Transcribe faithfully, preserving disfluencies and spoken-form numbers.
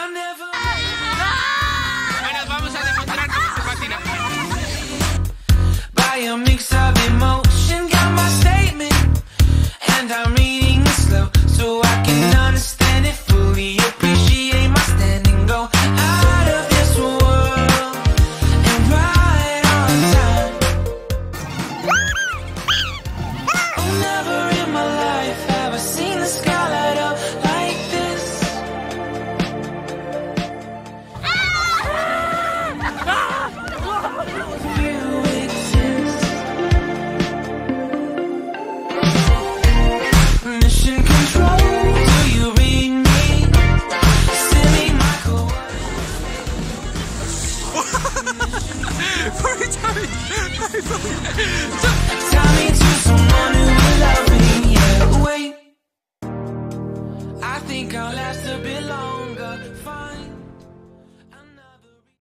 Bueno, vamos a demostrar cómo se patina. By a mix of emotion, got my statement, and I'm